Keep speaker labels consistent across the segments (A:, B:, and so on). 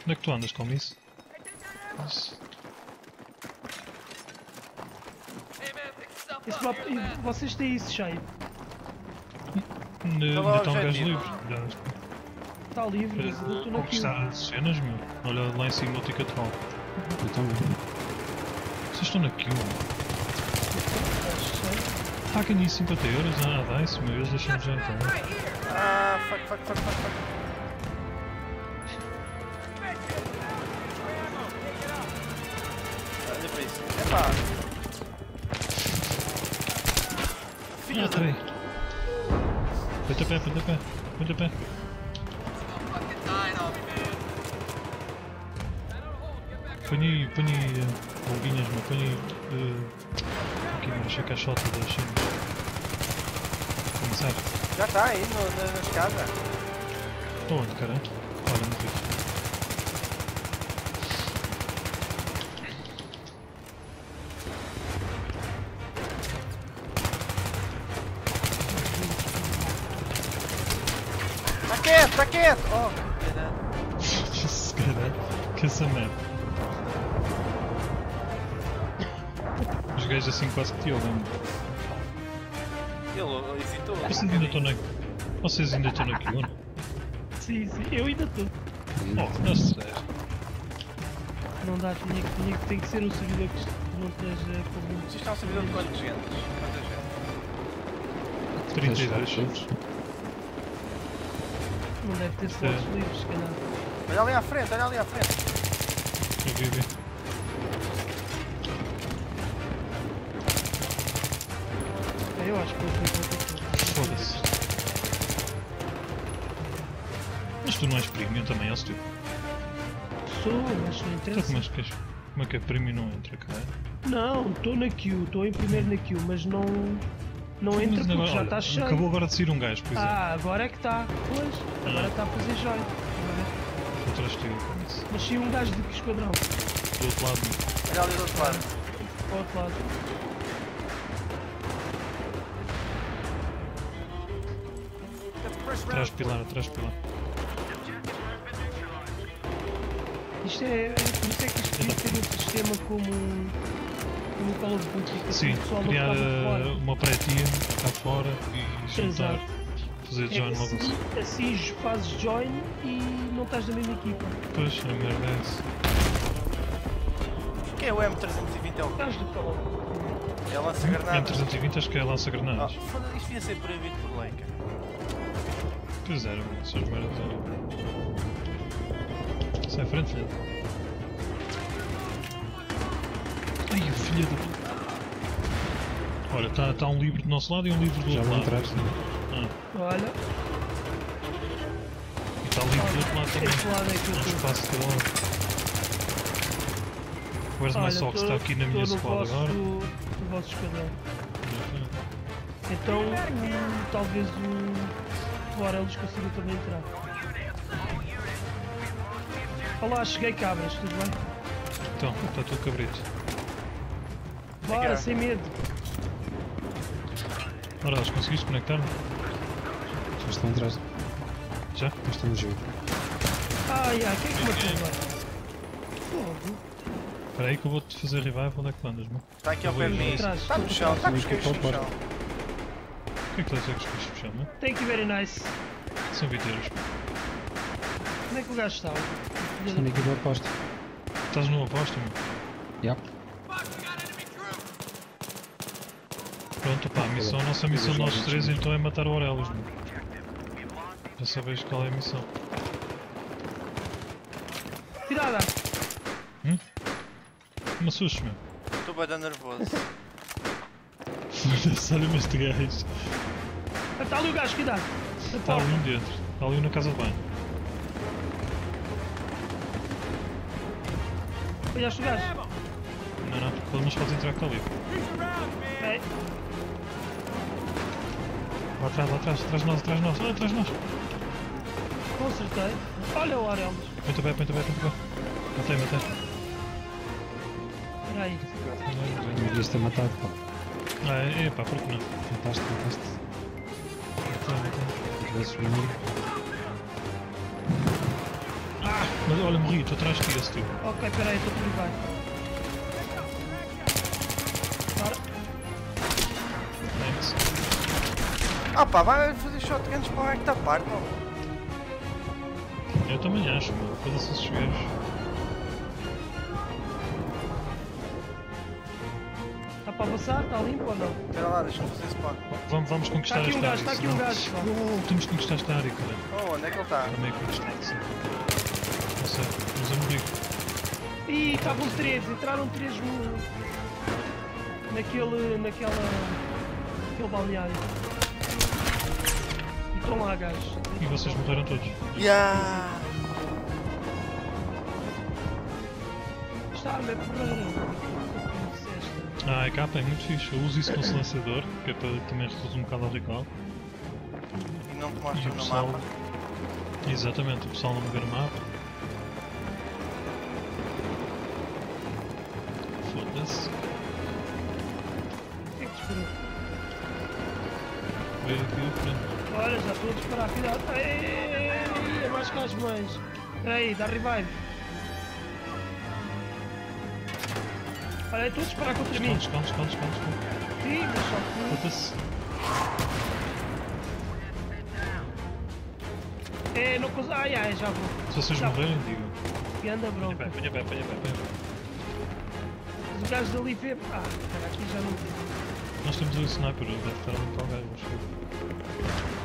A: Onde é que tu andas com isso?
B: Esse mapa, vocês têm isso cheio.
A: Ainda
C: Qual é o
A: estão gajos
C: objetivo?
A: livres.
B: Está livre, mas eu estou naquilo.
A: Conquistar as cenas, meu. Olha lá em cima o ticket hall.
D: Eu também.
A: Vocês estão naquilo. Ah, ganhei 50€. Ah, dá isso, meu. Eles deixam de jantar.
C: Ah, fuck. Olha para isso. Epá. Filho da...
A: Peraí. Põe-te a pé. Põe aí bombinhas, meu. Põe aí... aqui, deixa a caixota das cenas. Começar.
C: Já está aí na escada.
A: Estou onde, caralho? Olha, morri.
C: Está quieto! Oh, que caralho.
A: Se caralho, que essa merda. Os gajos assim quase que te ouvem.
C: Ele hesitou.
A: Vocês ainda estão naquilo, não?
B: Sim, eu ainda estou.
A: Oh, não sei.
B: Não dá, tem que ser um servidor que não esteja com...
C: Isto é um servidor de quantos gente? Quanta gente?
A: 32.
B: Não deve ter slots livres, se calhar.
C: Olha ali à frente.
A: Eu vi.
B: Eu acho que vou fazer.
A: Foda-se. Mas tu não és premium também, és tu?
B: Sou, mas não
A: Então
B: interessa.
A: como é que é premium não entra, cara?
B: Não, estou na queue, estou em primeiro na queue, mas não entra
A: Mas
B: porque
A: agora,
B: já
A: olha,
B: está cheio.
A: acabou agora de sair um gajo, por exemplo.
B: Ah, agora é que está. Pois, agora está a fazer join.
A: Outras teu, com isso.
B: Mas sim um gajo de que esquadrão?
A: Do outro lado, não.
C: Olha ali do outro lado.
B: Para o outro lado.
A: Atrás pilar.
B: Isto é. Por isso é que isto devia ter um sistema como o Call of Duty. Que
A: Sim,
B: o pessoal não
A: criar
B: ficava fora.
A: uma pré-team cá fora e juntar,
B: Exato.
A: fazer join
B: É,
A: logo assim.
B: assim fazes join e não estás na mesma equipa.
A: Pois, a merda é essa.
C: Quem é o M320? É o
B: Estás do Call of Duty.
C: É lança-granadas.
A: M320 acho que é lança-granadas.
C: Oh, foda-se, isto devia ser proibido por lei, cara.
A: Pois era, essas merdas eram. Sai à frente, filho. Ai, o filho da... Olha, está um livro do nosso lado e um livro do
D: Já
A: outro
D: vão
A: lado.
D: atrás.
B: Olha,
A: E está um livro do outro lado também.
B: esse lado é que eu
A: Um
B: estou.
A: espaço de cada lado. Where's my socks? Está aqui na minha squad agora.
B: No vosso esquadrão. Então, talvez o Aurelos consiga também entrar. Olá, cheguei cabras, tudo bem?
A: Então, está tudo cabrito.
B: Bora, sem medo.
A: Ora, eles conseguiste conectar-me?
D: Já estão atrás.
A: Já?
D: Já estão no jogo.
B: Ai, quem é que matou agora? Fogo.
A: Espera aí que eu vou-te fazer revive. Onde é que tu andas, meu?
C: Está aqui ao pé de mim.
B: Atrás,
C: Está no chão, está com os
D: Aqui
C: queixos
D: para o
C: no chão.
A: O que é que estás a dizer que os bichos puxam, não?
B: Thank you very nice.
A: São 20€.
B: Onde é que o gajo está?
D: Estão na equipa oposta.
A: Estás numa aposta, meu?
D: Yep.
A: Pronto, pá, a nossa missão de nós três então é matar o Aurelis, meu. Já sabes qual é a missão.
B: Tirada!
A: Me assustes, meu.
C: Estou bem nervoso.
A: Foda-se, olha-me este gajo.
B: Está ali o gajo, cuidado!
A: Está ali um dentro. Está ali um na casa de banho.
B: Olhaste o gajo?
A: Não, pelo menos podes entrar que está ali.
B: É.
A: Lá atrás, atrás de nós, olha atrás de nós.
B: Consertei. Olha o Aurelos.
A: Põe-te bem. Matei.
B: Espera aí.
D: Não devias ter matado, pá.
A: Ah, pá, por que não?
D: Mataste.
A: Matei.
D: Se tivesses vindo.
A: Mas olha, morri, estou atrás de ti, esse tio.
B: Ok, peraí, estou por baixo. Para.
A: Thanks.
C: Ah pá, vai fazer shotguns para o Hack da parte, pá.
A: Eu também acho, mano. Foda-se esses gajos.
B: Está para avançar? Está limpo ou não?
C: Espera lá, deixa-me fazer spawn.
A: Vamos conquistar
B: Está aqui um
A: esta
B: gajo,
A: área.
B: está aqui um
A: senão-
B: gajo, pá.
A: Temos de conquistar esta área, cara.
C: Oh, onde é que ele está?
A: Está meio conquistado, sim. Não sei, mas eu morri.
B: Ih, estavam 3, entraram 3 naquele balneário. E estão lá, gajos.
A: E vocês morreram todos.
C: Yeah!
B: Esta arma é porreira.
A: Ah, a capa é muito fixe. Eu uso isso com o silenciador, que é para também reduzir um bocado ao recall.
C: E não te
A: E
C: mostra
A: o
C: no
A: pessoal.
C: mapa.
A: Exatamente, o pessoal não me vê no mapa. Foda-se.
B: O que é que te esperou?
A: Veio aqui o frente.
B: Olha, já estou a disparar, cuidado. Ei, é mais que as mães. Espera aí, dá revive. Olha, estou a disparar contra mim.
A: Esconde.
B: Sim, mas só que...
A: Foda-se.
B: É, não consigo... Ai, já vou.
A: Se vocês
B: Já.
A: morrerem, digam.
B: E anda
A: Apanha
B: bronca.
A: pé.
B: Mas o gajo dali vê... Ah, cara, aqui já não tem.
A: Nós temos ali o sniper, ele deve estar ali para o gajo, acho que.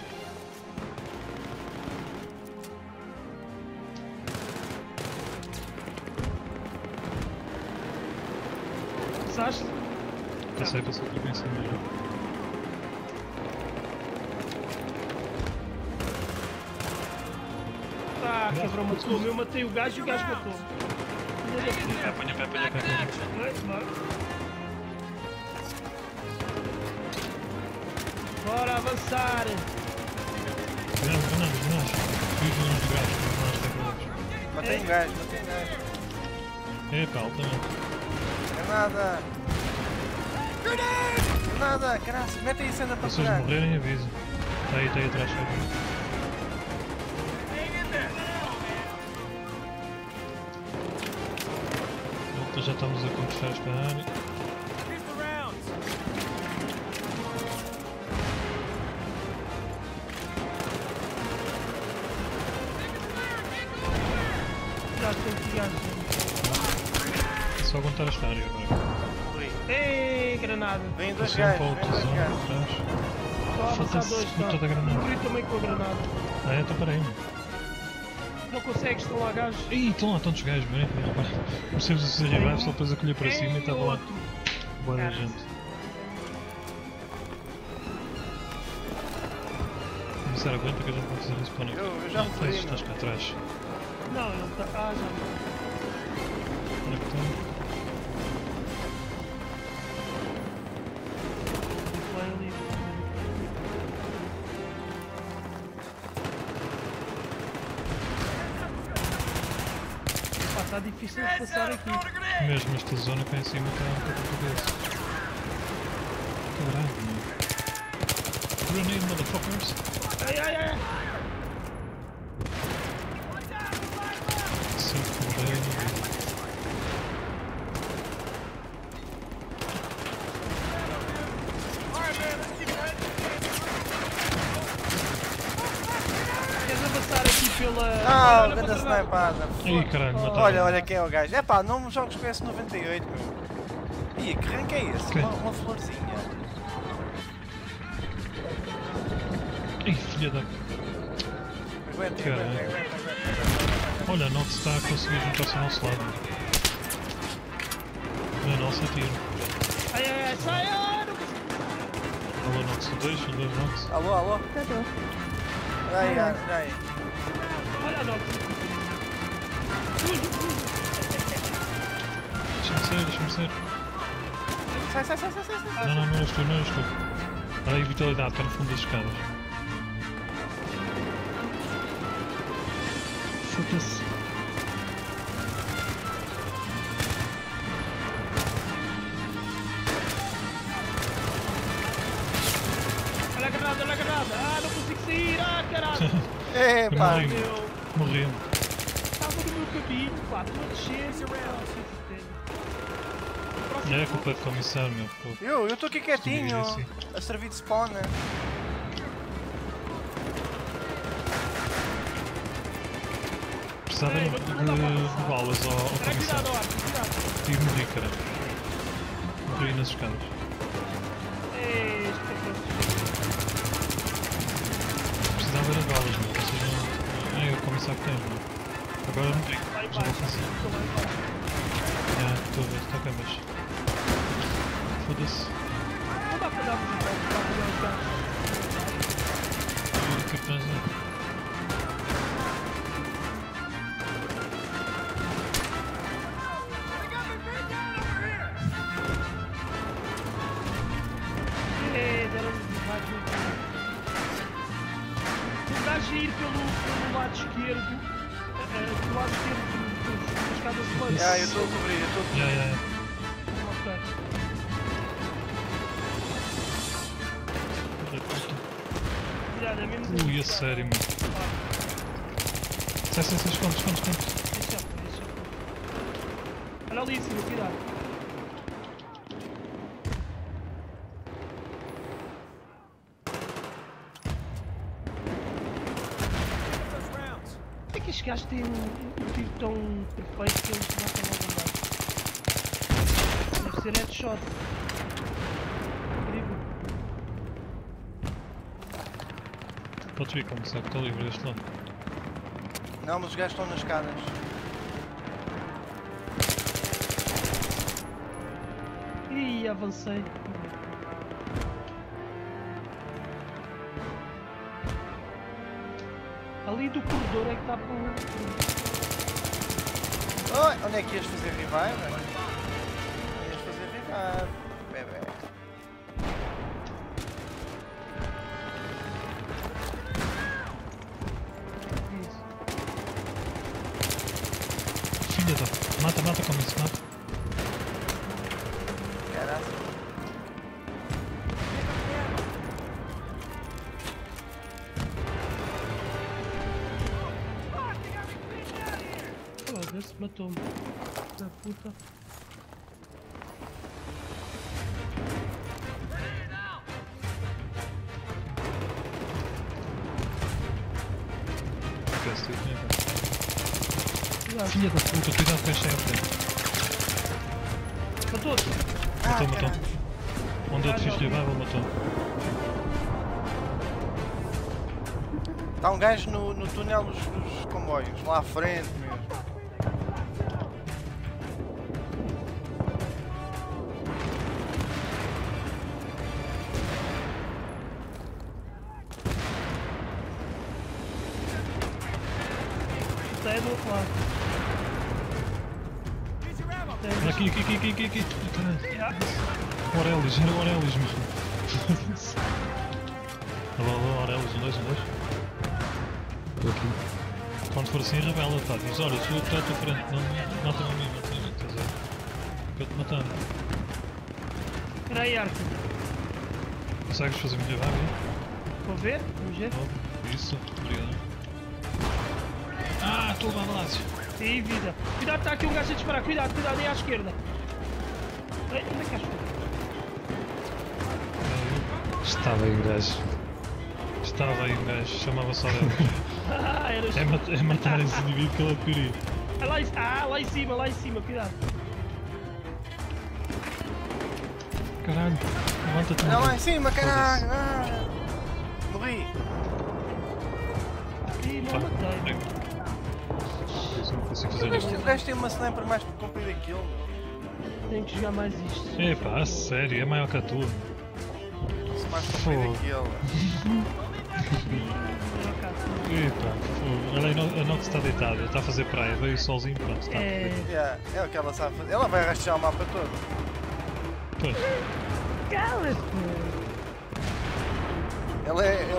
B: Passaste?
A: Passei aqui em cima já.
B: Ah, quebrou, matou-me. Eu matei o gajo e o gajo matou-me. Filha da
A: Apanha pé.
B: puta. Vai. Bora avançar.
A: Granadas. Fiz uns de gajos, mas nós teclados.
C: Matei um gajo.
A: Epá, altamente.
C: Granada! Granada! Caralho, mete aí cena para
A: Se vocês
C: pegar.
A: morrerem, avisem. Está aí atrás, está aí. Então já estamos a conquistar esta área.
B: Já estou aqui, gajo.
A: É só aguentar esta área agora.
C: Morri.
B: Ei, granada.
C: Vem dois
A: Passei um
C: gajos,
A: para
C: vem
A: outra
C: dois
A: zona
C: gajos.
A: atrás.
B: Só a avançar
A: Foda-se,
B: dois,
A: puta da granada.
B: Morri também com a granada.
A: Ah, é? Então peraí.
B: Não consegues, estão lá gajos.
A: Ih, estão lá tantos gajos, bem. Comecei-vos a ser rivais, só depois a colher para cima e estava lá.
B: Outro.
A: Boa da
B: Cara.
A: gente. Começar a aguenta que a gente vai fazer isso para não.
C: Eu já
A: Não,
C: fui,
A: tens, estás cá atrás.
B: Não, ele está... Ah, já.
A: Onde é que estão?
B: Foi ali. Pá, está difícil de passar aqui.
A: Mesmo esta zona cá em cima está um pouco de cabeça. Caralho, meu. Grenade, motherfuckers!
B: Ai.
A: Cinco grenade.
B: Queres avançar aqui pela...
C: Ah,
B: Olha,
C: grande
B: para trás.
C: snipada.
A: Ih, caralho, mataram.
C: Olha quem é o gajo. Epá, não me jogues com esse 98, meu. Ih, que rank é esse?
A: Quem?
C: Uma florzinha.
A: Ih, filha da.
C: Aguenta.
A: Olha, a Nox está a conseguir juntar-se ao nosso lado. Não é nossa, tiro.
B: Ai, sai, não consigo.
A: Alô, Nox, são dois Nox.
C: Alô? Aí.
B: Olha a Nox.
A: Deixa-me ser.
C: Sai.
A: Não eras tu. Olha aí, vitalidade, está no fundo das escadas.
D: Foda-se.
B: Olha a granada. Ah, não consigo sair. Ah, caralho.
C: Epá,
A: Morri.
B: Meu.
A: Morri.
B: Estava o meu caminho, pá, estou a descer.
A: É a culpa de comissário, meu. Pô.
C: Eu estou aqui quietinho,
A: Assim.
C: a servir de spawner.
A: Precisava de balas ao
B: Cara, cuidado,
A: comissário.
B: ó, cuidado.
A: E morri, cara. Morri nas escadas.
B: Este
A: Precisava de balas, meu. Vocês não... É o comissário que tens, meu. Agora morri.
B: lá
A: Já
B: embaixo,
A: vou fazer.
B: estou lá embaixo.
A: Estou a ver, estou a ver, mas... Foda-se.
B: Não dá para dar para pegar os carros.
A: O que é que tens lá?
B: Deram-nos mais um. O gajo a ir pelo lado esquerdo, do lado esquerdo das escadas de lance.
C: Eu estou a cobrir, eu estou a cobrir.
A: Yeah.
B: Ok.
A: Olha, puta.
B: Cuidado, é mesmo.
A: Ui, a sério, meu. Sai, esconde.
B: Deixa. Olha ali em cima, cuidado. É que estes gajos têm um tiro tão perfeito que eles matam logo andar. Deve ser headshot. Incrível.
A: Podes vir, comissário, que estou livre deste lado.
C: Não, mas os gajos estão nas escadas.
B: Ih, avancei. Ali do corredor é que dá para um.
C: Oi, onde é que ias fazer revive? Ias fazer revive, bebê.
B: Isso.
A: Filha da... Mata como isso, mata.
C: Caralho.
B: Foda-se, matou-me. Da puta.
A: Esquece, eu tinha cá.
B: Cuidado.
A: Filha da puta, cuidado com este sempre.
B: Matou-te.
A: Matou.
C: Caralho.
A: Onde eu te fiz revival, matou.
C: Está um gajo no túnel dos comboios, lá à frente mesmo.
B: Está aí do outro lado.
A: Olha aqui. Caralho.
B: Yeah.
A: Aurelis, era o Aurelis mesmo. Alô, Aurelis, um dois.
D: Estou aqui.
A: Quando for assim, revela, pá. Diz, olha, sou à tua frente, não mata-me a mim, mata-me, quer dizer. Que eu te matar.
B: Espera aí, Arco.
A: Consegues fazer melhor aí?
B: Vou ver? Vamos ver?
A: Oh, isso, obrigado. Ah, estou a levar balácio.
B: Sim, vida. Cuidado, está aqui um gajo a disparar. Cuidado, aí à esquerda. Ei, onde é que és?
D: Estava aí um gajo.
A: Estava aí um gajo, chamava-se Aurelis.
B: Ah, era
A: É matar esse indivíduo que ele adquiriu.
B: lá em cima, cuidado.
A: Caralho, levanta-te.
C: Olha lá em cima, caralho! Morri!
B: Ih, não matei.
A: Não consigo fazer isto.
C: O gajo tem uma sniper mais comprida que ele.
B: Tenho que jogar mais isto.
A: Epá, a sério, é maior que a tua.
C: Se mais comprida que ele.
A: Epá, olha aí, a Nox está deitada, está a fazer praia, veio o solzinho, pronto, está.
C: Yeah, é o que ela sabe fazer. Ela vai arrastar o mapa todo.
A: Pois,
B: Cala-te!
C: Ela é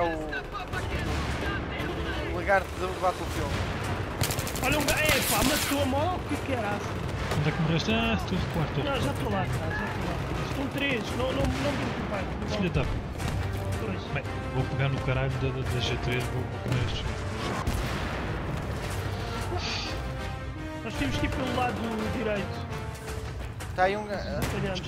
C: o lagarto do Battlefield.
B: Olha um gajo. Epá, matou-me, olha o que caraça.
A: onde é que morreste? Ah, estou de quarto.
B: Não, já estou lá atrás, Estão três, não me preocupar.
A: Filha da...
B: Dois.
A: Bem, vou pegar no caralho da G3, vou comer estes.
B: Nós temos que ir pelo lado direito.
C: Está aí um.
B: Apanhamos.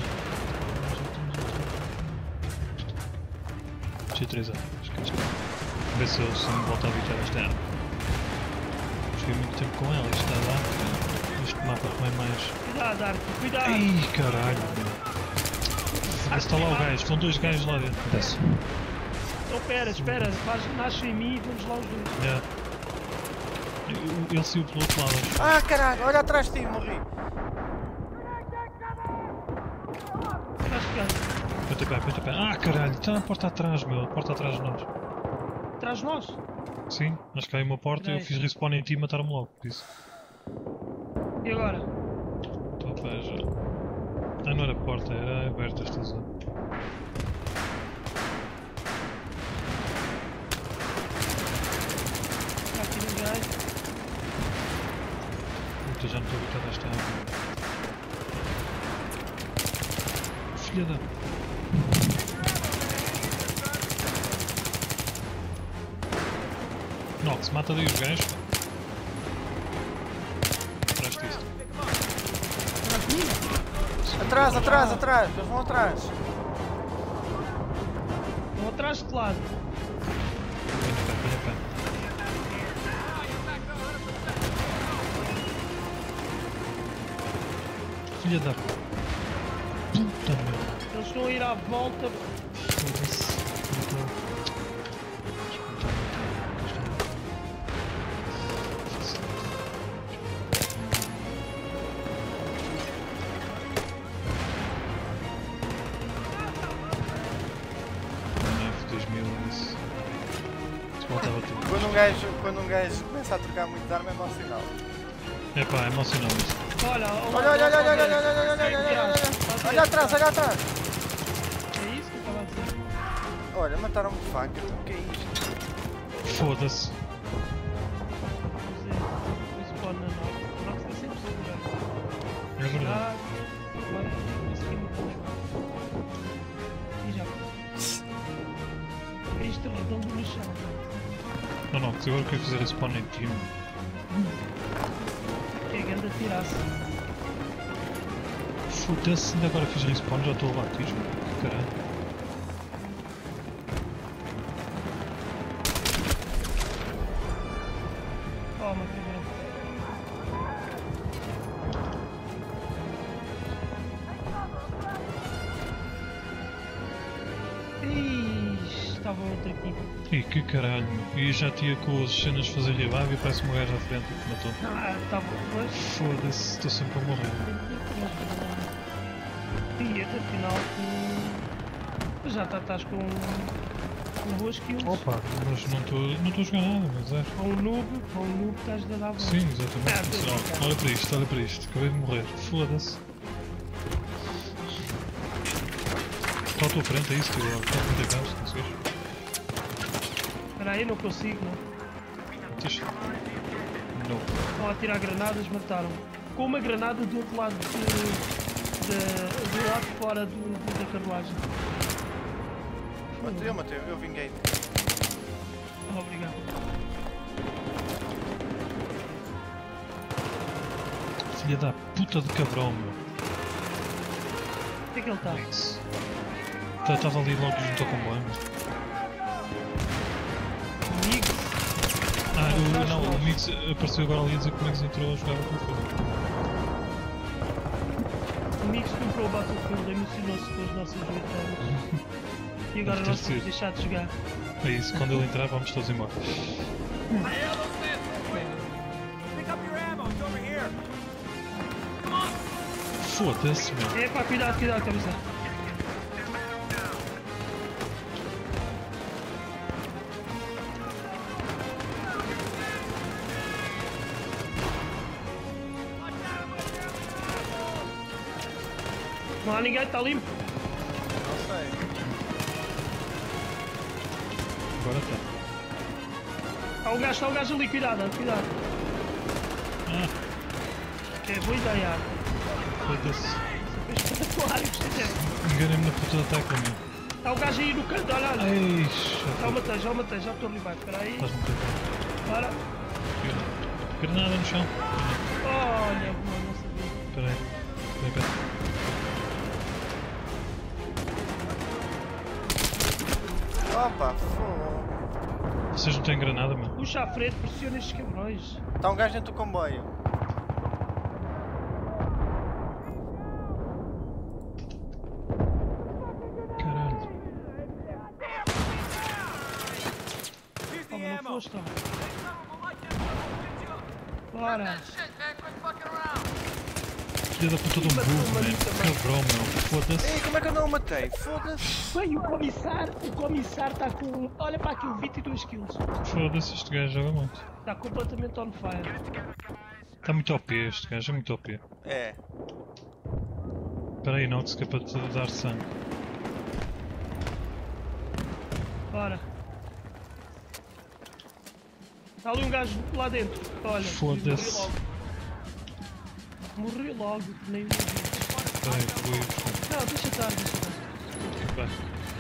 A: G3A, esquece. Vê se eu me volto a habitar esta arma. Joguei muito tempo com ela, isto está lá. Este mapa não é mais.
B: Cuidado, Arco, cuidado!
A: Ai caralho, meu. Está lá o gajo, estão dois gajos lá dentro.
D: Desce.
B: Então espera, nasce em mim e vamos lá os dois.
A: Yeah. Ele saiu pelo outro lado, acho.
C: Ah, caralho, olha atrás de ti, morri.
A: Pontapé. Ah caralho, está na porta atrás, meu. A porta atrás de nós.
B: Atrás de nós?
A: Sim, acho que há aí uma porta e eu fiz respawn em ti e mataram-me logo, por isso.
B: E agora?
A: Estou a pé já. Ah, não era porta, era aberta esta zona.
B: Está aqui um gajo.
A: Puta, já não estou habitado a esta água. Filha da... Nox, mata daí os gajos. Atrás disto.
C: Atrás, eles vão atrás.
B: Vão atrás de lado.
A: Põe a pé. Filha da... Puta merda.
B: Eles estão a ir à volta.
A: Foda-se.
C: Quando um gajo começa a trocar muito de arma é mau sinal.
A: Epá, é emocionante isto.
C: Olha atrás.
B: É isso que eu estava a dizer.
C: Olha, mataram-me de faca, o que é isto?
A: Foda-se.
B: Vamos ver. O spawn na Nox. Nox está sempre seguro.
A: É verdade.
B: Vai conseguir e já. Isto redondo no chão.
A: Não, agora que eu fizer spawn em time.
B: Que é grande tiraça.
A: Foda-se, ainda agora fiz respawn, já estou a levar tiros. Caralho.
B: Toma, cabrão. Ixi, estava outro aqui.
A: Ih, que caralho, meu. E já tinha com as cenas de fazer revive e parece uma gaja à frente que matou.
B: Ah, estava depois.
A: Foda-se, estou sempre a morrer.
B: E afinal tu já estás com boas kills.
A: Opa, mas não estou a jogar nada, mas é.
B: Com um noob estás a dar volta.
A: Sim, exatamente.
B: Ah,
A: Olha para isto, acabei de morrer. Foda-se. Está à tua frente, é isso, tio. Está a frente a gás, não sei.
B: Espera aí, não consigo, não.
A: Tens... Não.
B: Estão a tirar granadas, mataram. Com uma granada do outro lado do lado de fora da carruagem.
C: Matei, eu vinguei.
B: Oh, obrigado.
A: Filha da puta de cabrão, meu.
B: Onde é que ele está?
A: Nice. Estava ali logo junto ao comboio.
B: O Mix?
A: O Mix apareceu agora ali a dizer que o Mix entrou a jogar com o filme.
B: O Mix comprou o Battlefield, emocionou-se com as nossas vitórias. E agora
A: Deve
B: nós
A: ter
B: vamos
A: sido.
B: deixar de jogar.
A: É isso, quando ele entrar vamos todos embora. Foda-se, meu.
B: Epá, cuidado, cabeça. Não há ninguém, está limpo.
C: Não sei.
A: Agora está.
B: Está um gajo ali, cuidado.
A: Ah,
B: Que é boa ideia.
A: foda-se.
B: Foi espetacular, gostei dele.
A: Enganei-me na puta da tecla, meu.
B: Está o gajo aí no canto, olha.
A: Eixa.
B: Já o matei, já estou a rivar, espera aí.
A: Estás-me a tentar.
B: Bora.
A: Granada no chão.
B: Olha, boa, não sabia.
A: Espera aí. Espera aí.
C: Opa, fogo.
A: Vocês não têm granada, meu?
B: Puxa à frente, pressiona estes cabrões.
C: Está um gajo dentro do comboio.
A: Caralho.
B: Oh, não foste, ó. Bora.
A: Filha da puta de um burro, man. Cabrão, meu. Foda-se.
C: Ei, como é que eu não o matei? Foda-se.
B: Bem, o comissário está com... Olha para aquilo, 22 kills.
A: Foda-se, este gajo joga muito.
B: Está completamente on fire.
A: Está muito OP este gajo, é muito OP.
C: É.
A: Espera aí, Nox, que é para te dar sangue.
B: Bora. Está ali um gajo lá dentro. Olha,
A: Foda-se.
B: morri logo, nem morri.
A: Espera aí, vou ir buscar.
B: Não, deixa estar, deixa estar.
A: Vai.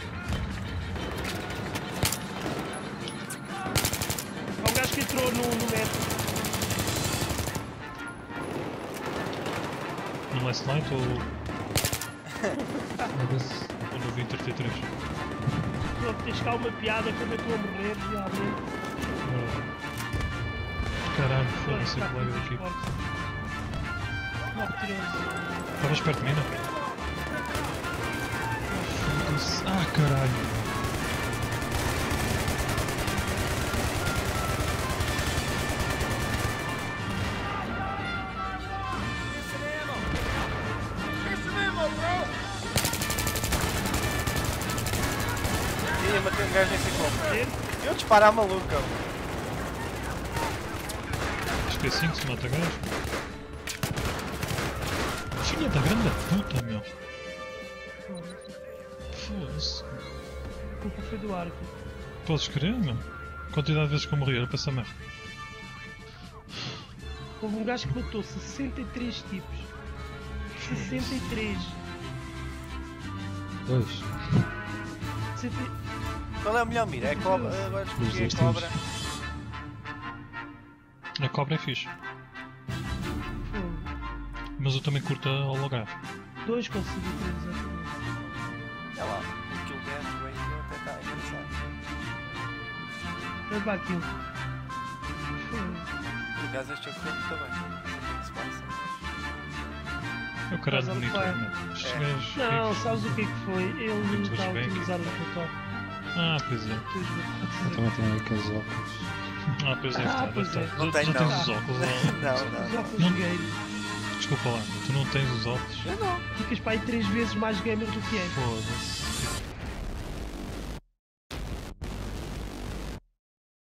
B: Há um gajo que entrou no metro.
A: No Last Night ou
D: Foda-se.
A: no 2033?
B: Pô, tens cá uma piada quando eu estou a morrer, realmente.
A: Caralho, foda-se,
B: Está
A: o colega
B: com
A: daqui.
B: forte. 9-13.
A: Estavas perto de mim, não? Foda-se. Ah, caralho.
C: Ih, eu matei um gajo nesse combo.
B: Ver?
C: Eu disparar maluca.
A: Acho que é assim que se mata gajo. Filha da grande puta, meu. Foda-se.
B: A culpa foi do arco.
A: Podes crer, meu? Quantidade de vezes que eu morri, era para essa merda.
B: Houve um gajo que matou 63 tipos. 63.
D: Dois.
B: 60...
C: Qual é a melhor mira? É cobra. Agora escolhi a cobra.
A: A cobra é fixe, mas eu também curto a holográfico.
B: 2 consegui 3 exatamente.
C: Olha lá. Kill death ratio até está engraçado.
B: Olha para aquilo.
C: Por acaso este jogo foi muito bem. O que é que se passa?
A: É o caralho
B: Mas
A: bonito,
B: ele
A: meu. Estes
C: É.
A: gajos.
B: Não, sabes o que é que foi? Ele
A: Muito
B: está a
A: bem.
B: utilizar o botão.
A: Ah, pois é.
D: Eu também tenho aqueles óculos.
A: Ah, pois deve
B: Ah,
A: estar, deve
B: pois
A: estar.
B: é.
C: Não
A: Já
C: tem,
A: tens
C: não.
A: os óculos lá.
C: Não,
B: Os
C: não.
B: óculos
A: Não.
B: de game.
A: Desculpa lá, tu não tens os óculos.
C: Eu não.
B: Ficas para aí 3 vezes mais gamer do que é.
A: Foda-se.